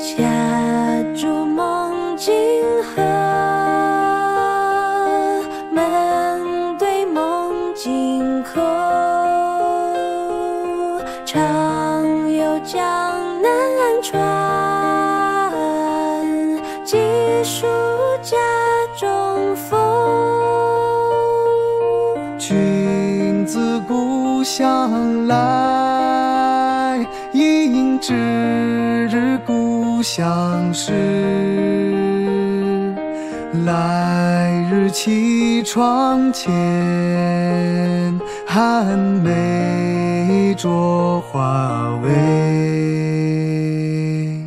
恰筑梦镜河，门对梦镜口，常有江南船，寄书家中风。 君自故乡来，应知故乡事。来日绮窗前，寒梅着花未。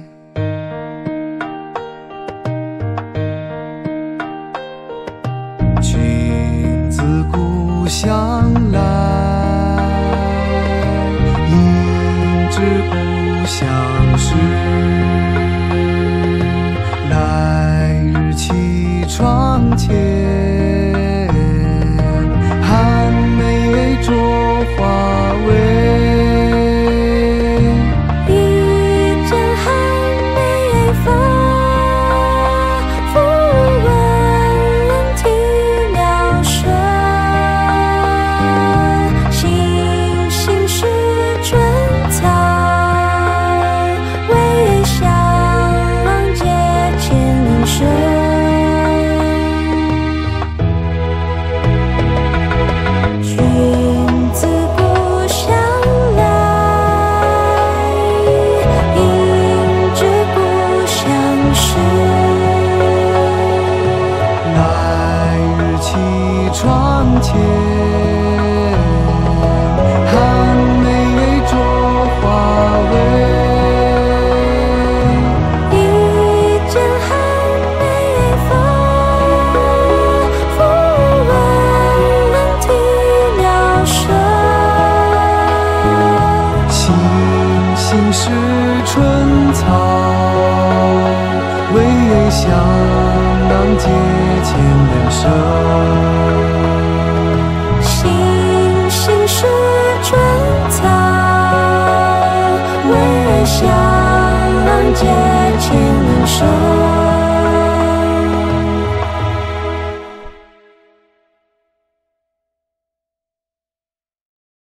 君自故乡来，应知故乡事。来日绮窗前，寒梅着花未。 一剪寒梅风，复闻啼鸟声。星星是春草，微香结千声。君自故乡来，应知故乡事。 来日绮窗前，寒梅着花未。 一剪寒梅风，复闻啼鸟声。 星星是春草，微香结千声。 星星是春草，微香结千声。